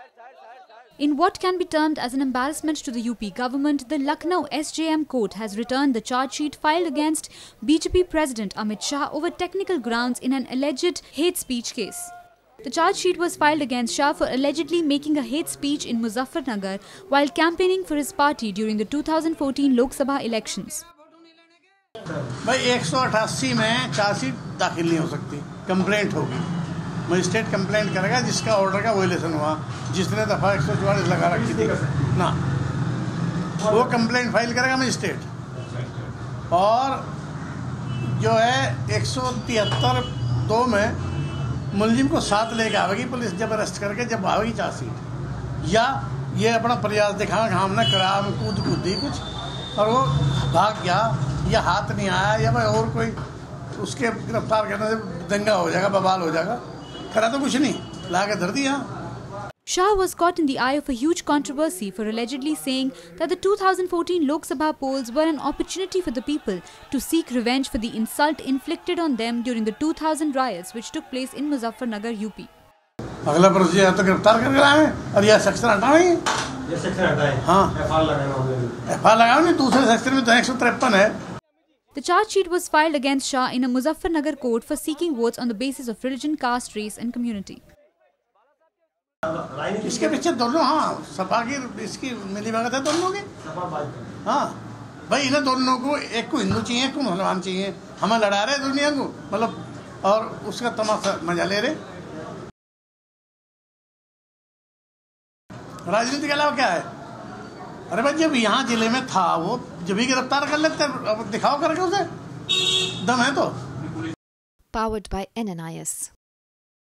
In what can be termed as an embarrassment to the UP government, the Lucknow SJM court has returned the charge sheet filed against BJP President Amit Shah over technical grounds in an alleged hate speech case. The charge sheet was filed against Shah for allegedly making a hate speech in Muzaffarnagar while campaigning for his party during the 2014 Lok Sabha elections. भाई 188 में chargesheet दाखिल नहीं हो सकती, complaint होगी। Magistrate complaint करेगा जिसका order का वायलेशन हुआ, जिसने दफा 144 लगा रखी थी ना, वो कंप्लेंट फाइल करेगा मजिस्ट्रेट। और जो है 173(2) में मुलजिम को साथ लेके आवेगी पुलिस, जब अरेस्ट करके जब आवेगी चार्जशीट, या ये अपना प्रयास दिखावे कि हमने करा, हम कूद दी कुछ और वो भाग गया या हाथ नहीं आया या भाई और कोई उसके गिरफ्तार करने से दंगा हो जाएगा, बवाल हो जाएगा, करा तो कुछ नहीं, ला के धर दिया। Shah was caught in the eye of a huge controversy for allegedly saying that the 2014 Lok Sabha polls were an opportunity for the people to seek revenge for the insult inflicted on them during the 2000 riots which took place in Muzaffarnagar, UP. अगला procedure तो गिरफ्तार कर लाए और यह section हटाएंगे, ये section हटाएं, हाँ एफआईआर लगाओ नहीं, दूसरे सेक्शन में तो 153 है। The charge sheet was filed against Shah in a Muzaffarnagar court for seeking votes on the basis of religion, caste, race and community. इसके पीछे दोनों, हाँ सपा की इसकी मिली भगत है दोनों की, हाँ भाई इन्हें दोनों को, एक को हिंदू चाहिए, एक को मुसलमान चाहिए, हमें लड़ा रहे दुनिया को, मतलब और उसका तमाशा मजा ले रहे। राजनीति के अलावा क्या है? अरे भाई जब यहाँ जिले में था वो जब भी गिरफ्तार कर लेते, अब दिखाओ करके उसे दम है तो। Powered by NNIS.